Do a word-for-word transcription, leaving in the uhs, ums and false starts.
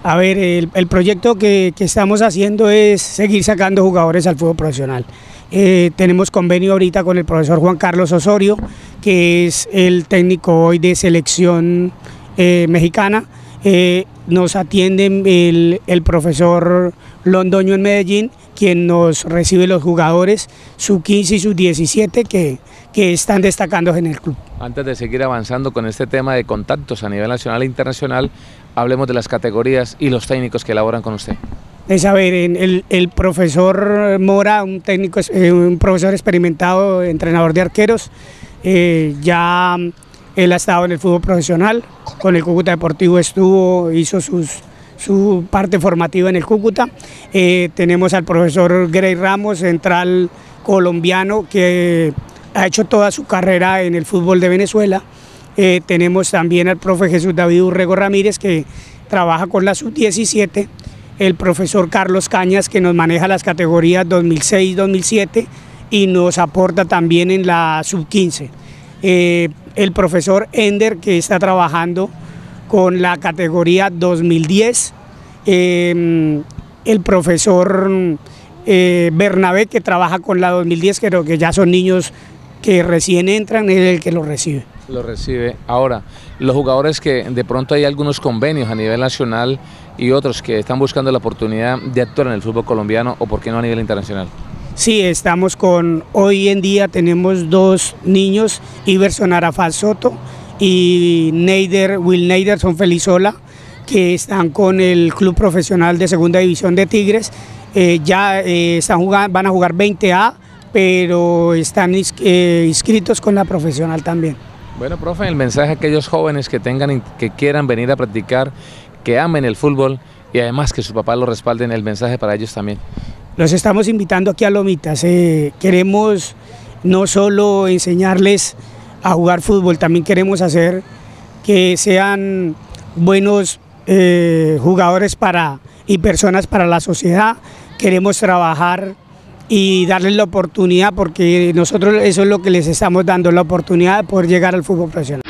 A ver, el, el proyecto que, que estamos haciendo es seguir sacando jugadores al fútbol profesional. Eh, tenemos convenio ahorita con el profesor Juan Carlos Osorio, que es el técnico hoy de selección eh, mexicana. Eh, nos atiende el, el profesor Londoño en Medellín, quien nos recibe los jugadores sub quince y sub diecisiete que, que están destacando en el club. Antes de seguir avanzando con este tema de contactos a nivel nacional e internacional, hablemos de las categorías y los técnicos que elaboran con usted. Es a ver, el, el profesor Mora, un técnico, un profesor experimentado, entrenador de arqueros, eh, ya él ha estado en el fútbol profesional, con el Cúcuta Deportivo estuvo, hizo sus, su parte formativa en el Cúcuta. Eh, tenemos al profesor Grey Ramos, central colombiano, que ha hecho toda su carrera en el fútbol de Venezuela. Eh, tenemos también al profe Jesús David Urrego Ramírez, que trabaja con la sub diecisiete, el profesor Carlos Cañas, que nos maneja las categorías dos mil seis dos mil siete y nos aporta también en la sub quince. Eh, el profesor Ender, que está trabajando con la categoría dos mil diez, eh, el profesor eh, Bernabé, que trabaja con la dos mil diez, creo que ya son niños que recién entran, es el que los recibe. Lo recibe. Ahora, los jugadores que de pronto hay algunos convenios a nivel nacional y otros que están buscando la oportunidad de actuar en el fútbol colombiano o por qué no a nivel internacional. Sí, estamos con, hoy en día tenemos dos niños, Iverson Arafat Soto y Neider, Will Neiderson Felizola, que están con el club profesional de segunda división de Tigres. Eh, ya eh, están jugando, van a jugar veinte A, pero están eh, inscritos con la profesional también. Bueno, profe, el mensaje a aquellos jóvenes que tengan, que quieran venir a practicar, que amen el fútbol y además que sus papás lo respalden, el mensaje para ellos también. Los estamos invitando aquí a Lomitas. Eh, queremos no solo enseñarles a jugar fútbol, también queremos hacer que sean buenos eh, jugadores para, y personas para la sociedad. Queremos trabajar y darles la oportunidad, porque nosotros eso es lo que les estamos dando, la oportunidad de poder llegar al fútbol profesional.